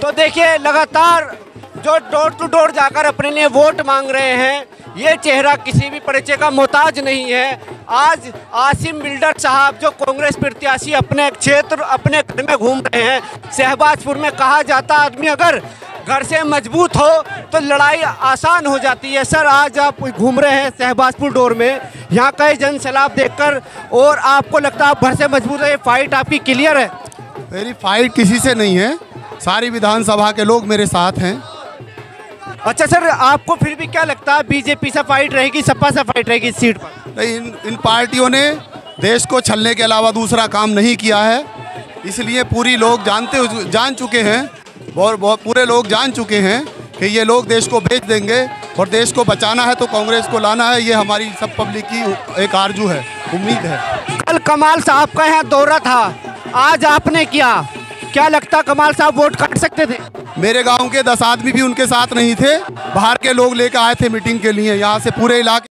तो देखिए लगातार जो डोर टू डोर जाकर अपने लिए वोट मांग रहे हैं, ये चेहरा किसी भी परिचय का मोहताज नहीं है। आज आसिम बिल्डर साहब जो कांग्रेस प्रत्याशी अपने क्षेत्र अपने घर में घूम रहे हैं। शहबाजपुर में कहा जाता आदमी अगर घर से मजबूत हो तो लड़ाई आसान हो जाती है। सर आज आप घूम रहे हैं शहबाजपुर डोर में, यहाँ कई जन सैलाब देखकर, और आपको लगता है आप घर से मजबूत है, फाइट आपकी क्लियर है? मेरी फाइट किसी से नहीं है, सारी विधानसभा के लोग मेरे साथ हैं। अच्छा सर, आपको फिर भी क्या लगता है बीजेपी से फाइट रहेगी, सपा से फाइट रहेगी इस सीट पर? नहीं, इन पार्टियों ने देश को छलने के अलावा दूसरा काम नहीं किया है, इसलिए पूरी लोग जान चुके हैं और पूरे लोग जान चुके हैं कि ये लोग देश को बेच देंगे और देश को बचाना है तो कांग्रेस को लाना है। ये हमारी सब पब्लिक की एक आरजू है, उम्मीद है। कल कमाल साहब का यहाँ दौरा था, आज आपने किया, क्या लगता कमाल साहब वोट काट सकते थे? मेरे गांव के 10 आदमी भी उनके साथ नहीं थे, बाहर के लोग लेकर आए थे मीटिंग के लिए, यहाँ से पूरे इलाके